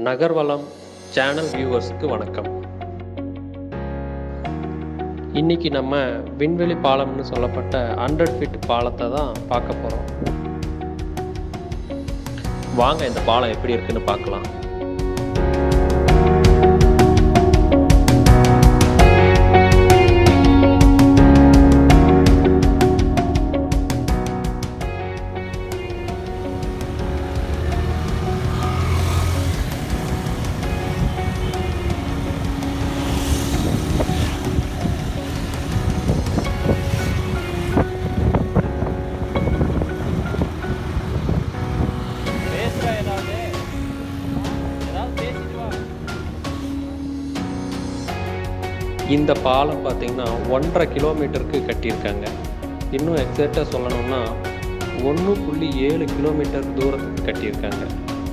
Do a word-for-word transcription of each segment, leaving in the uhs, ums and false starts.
நகர்வலம் channel வியூவர்ஸ்க்கு வணக்கம். இன்னைக்கு நம்ம விண்வெளி பாலம்னு சொல்லப்பட்ட ஹண்ட்ரட் ஃபீட் பாலத்தை தான் பார்க்க போகிறோம். வாங்க இந்த பாலம் எப்படி இருக்குன்னு பார்க்கலாம். இந்த பாலம் பார்த்தீங்கன்னா ஒன்றரை கிலோமீட்டருக்கு கட்டியிருக்காங்க. இன்னும் எக்ஸாக்டாக சொல்லணும்னா ஒன்று புள்ளி ஏழு கிலோமீட்டர் தூரத்துக்கு கட்டியிருக்காங்க.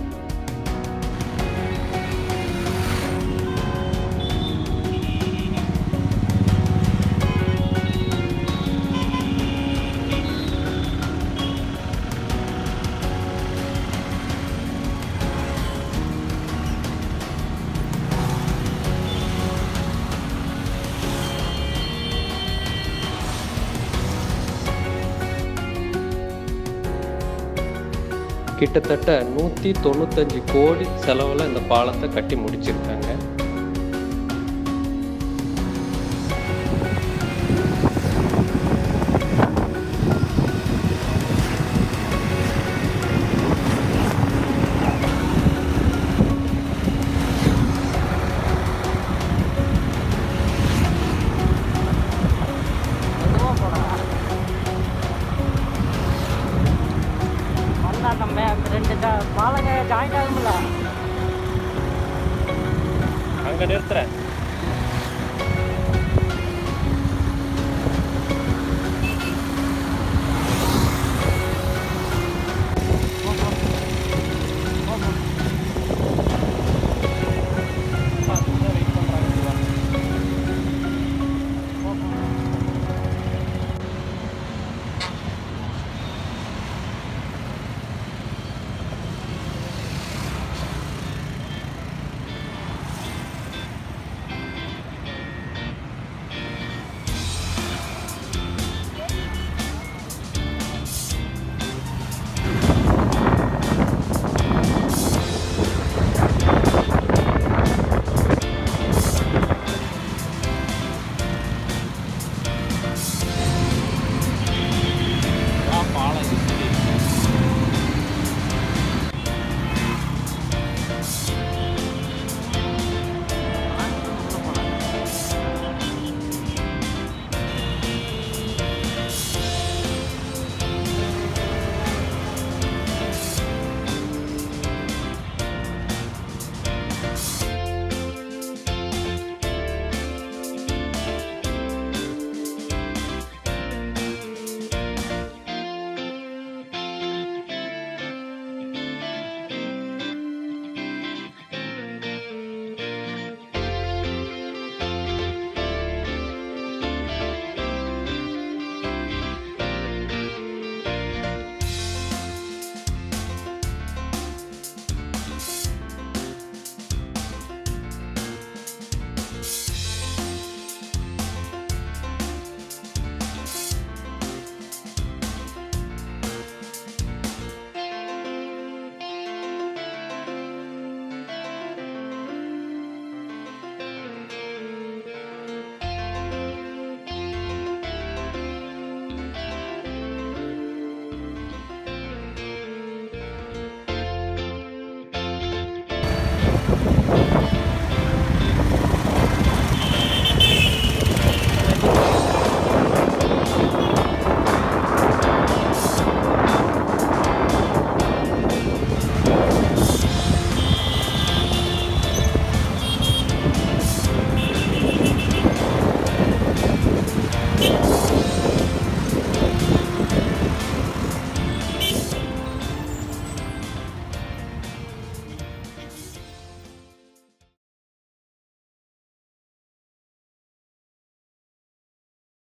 கிட்டத்தட்ட நூற்றி தொண்ணூத்தஞ்சு கோடி செலவில் இந்த பாலத்தை கட்டி முடிச்சிருக்காங்க. நம்ம ரெண்டு பாலங்க ஜாயிண்ட் ஆகும்ல, அங்கே நிறுத்துறேன்.